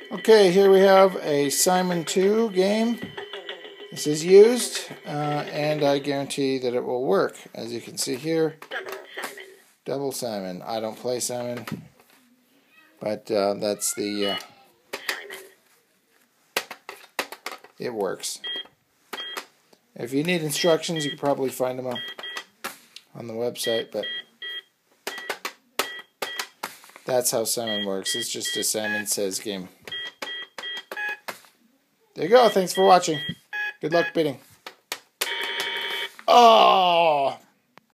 Okay, here we have a Simon 2 game. This is used, and I guarantee that it will work. As you can see here, Double Simon. I don't play Simon, but that's the... it works. If you need instructions, you can probably find them on the website, but that's how Simon works. It's just a Simon Says game. There you go. Thanks for watching. Good luck bidding. Oh!